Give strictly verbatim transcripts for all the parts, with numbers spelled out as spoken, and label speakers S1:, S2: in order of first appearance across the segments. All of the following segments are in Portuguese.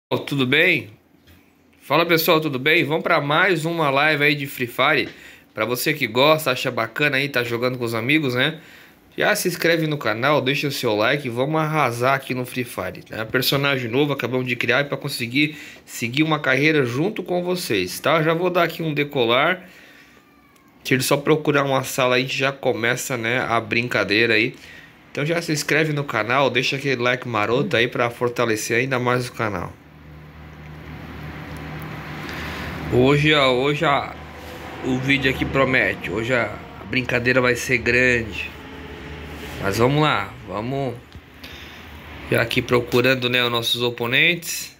S1: Tudo bem? Fala pessoal, tudo bem? Vamos para mais uma live aí de Free Fire. Para você que gosta, acha bacana aí, tá jogando com os amigos, né? Já se inscreve no canal, deixa o seu like e vamos arrasar aqui no Free Fire, né? Personagem novo, acabamos de criar para conseguir seguir uma carreira junto com vocês, tá? Já vou dar aqui um decolar. Se ele só procurar uma sala aí, já começa, né, a brincadeira aí. Então já se inscreve no canal, deixa aquele like maroto aí para fortalecer ainda mais o canal. Hoje, ó, hoje ó, o vídeo aqui promete. Hoje a brincadeira vai ser grande. Mas vamos lá, vamos já aqui procurando, né, os nossos oponentes,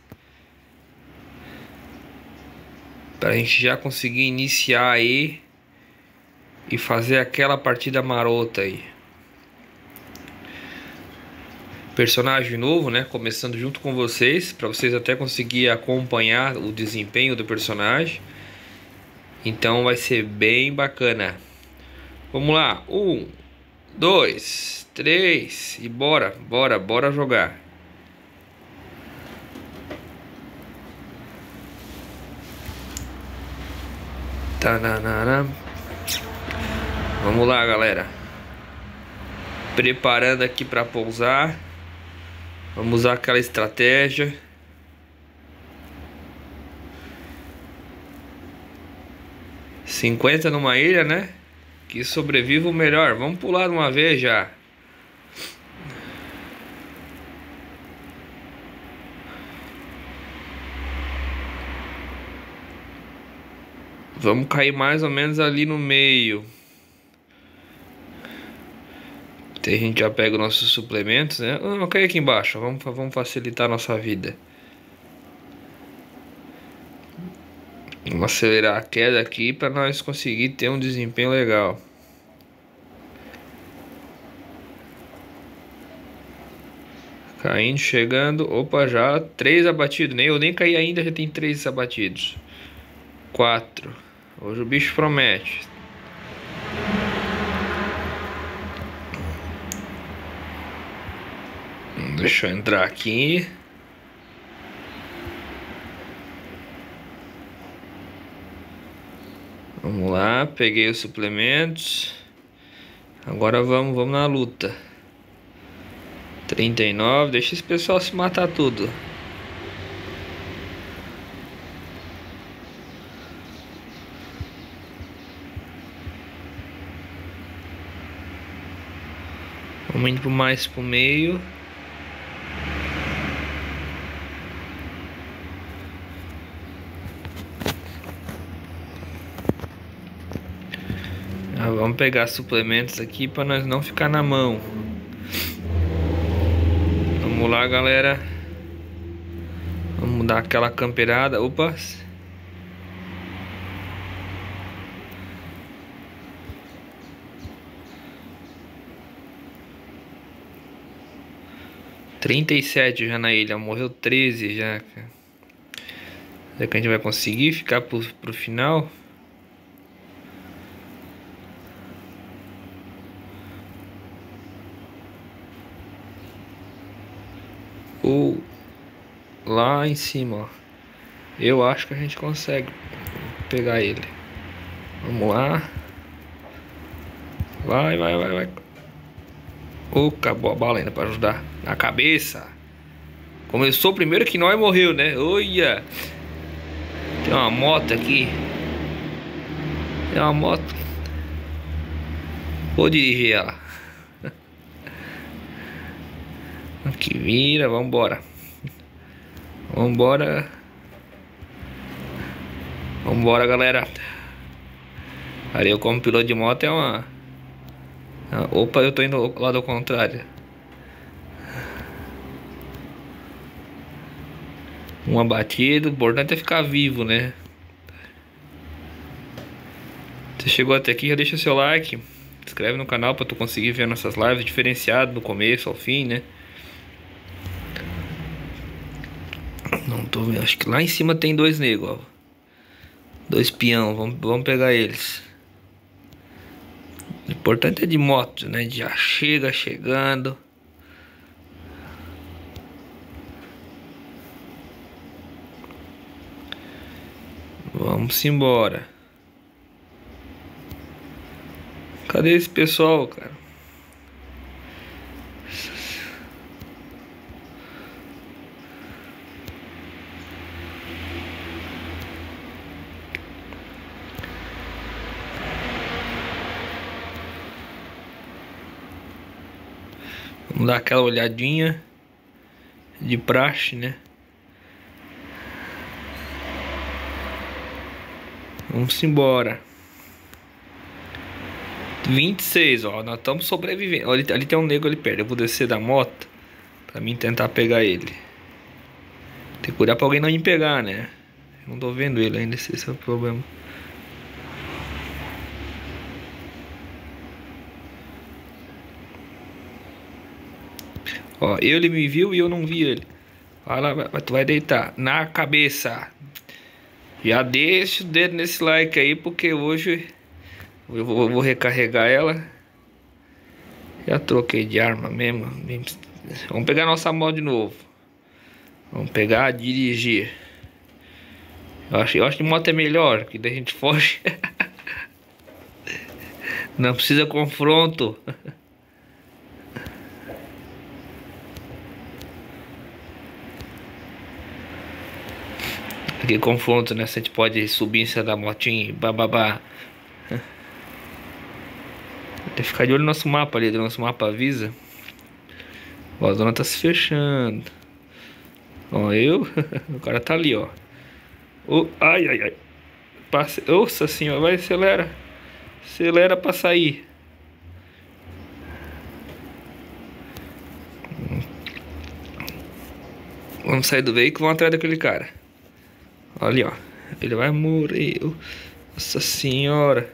S1: pra gente já conseguir iniciar aí e fazer aquela partida marota aí. Personagem novo, né, começando junto com vocês, para vocês até conseguir acompanhar o desempenho do personagem. Então vai ser bem bacana. Vamos lá, um, dois, três e bora, bora, bora jogar. Tananana. Vamos lá, galera. Preparando aqui para pousar. Vamos usar aquela estratégia. cinquenta numa ilha, né? Que sobreviva o melhor. Vamos pular de uma vez já. Vamos cair mais ou menos ali no meio. A gente já pega os nossos suplementos, né? Vamos cair aqui embaixo. Vamos, vamos facilitar a nossa vida. Vamos acelerar a queda aqui para nós conseguir ter um desempenho legal. Caindo, chegando. Opa, já três abatidos. Nem eu nem caí ainda, já tem três abatidos. Quatro. Hoje o bicho promete. Deixa eu entrar aqui. Vamos lá, peguei os suplementos. Agora vamos, vamos na luta. trinta e nove, deixa esse pessoal se matar tudo. Vamos indo mais pro meio. Ah, vamos pegar suplementos aqui para nós não ficar na mão. Vamos lá, galera. Vamos dar aquela camperada. Opa. trinta e sete já na ilha. Morreu treze já. Será que a gente vai conseguir ficar pro, pro final? Ou lá em cima, ó. Eu acho que a gente consegue pegar ele. Vamos lá. Vai, vai, vai, vai. Oh, acabou a bala ainda para ajudar. Na cabeça. Começou primeiro que nós morreu, né? Olha. Tem uma moto aqui. Tem uma moto. Vou dirigir ela. Aqui vira, vambora. Vambora. Vambora, galera. Ali eu como piloto de moto é uma... Opa, eu tô indo ao lado ao contrário. Um abatido, o importante é ficar vivo, né? Você chegou até aqui, já deixa seu like. Se inscreve no canal pra tu conseguir ver nossas lives diferenciadas do começo ao fim, né? Não tô vendo, acho que lá em cima tem dois negros, ó. Dois peão, vamos, vamos pegar eles. O importante é de moto, né? Já chega chegando. Vamos embora. Cadê esse pessoal, cara? Vamos dar aquela olhadinha de praxe, né? Vamos embora. vinte e seis, ó. Nós estamos sobrevivendo. Ali, ali tem um nego ali perto. Eu vou descer da moto pra mim tentar pegar ele. Tem que cuidar pra alguém não me pegar, né? Eu não tô vendo ele ainda, esse é o problema. Ó, ele me viu e eu não vi ele. Olha lá, tu vai deitar na cabeça. Já deixa o dedo nesse like aí, porque hoje eu vou, eu vou recarregar ela. Já troquei de arma mesmo. Vamos pegar nossa moto de novo. Vamos pegar, dirigir. Eu acho, eu acho que moto é melhor, porque daí a gente foge. Não precisa confronto. Aqui confronto, né? Você pode subir em cima da motinha e bababá. Tem que ficar de olho no nosso mapa ali. O nosso mapa avisa. Ó, a zona tá se fechando. Ó, eu. O cara tá ali, ó. Oh, ai, ai, ai. Passe... Nossa senhora, vai, acelera. Acelera pra sair. Vamos sair do veículo e vamos atrás daquele cara. Olha ali, ó. Ele vai morrer. Nossa senhora.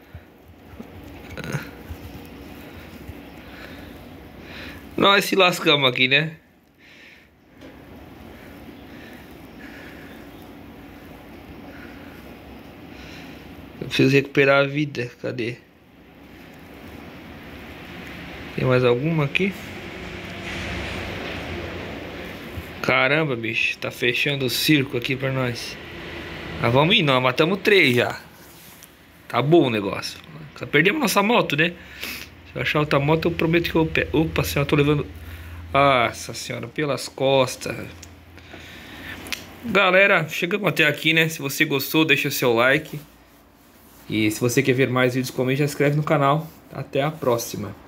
S1: Nós se lascamos aqui, né? Eu preciso recuperar a vida. Cadê? Tem mais alguma aqui? Caramba, bicho. Tá fechando o circo aqui pra nós. Mas vamos ir, nós matamos três já. Tá bom o negócio. Perdemos nossa moto, né? Se eu achar outra moto, eu prometo que eu pego. Opa, senhora, eu tô levando. Nossa senhora, pelas costas. Galera, chegamos até aqui, né? Se você gostou, deixa o seu like. E se você quer ver mais vídeos como esse, já se inscreve no canal. Até a próxima.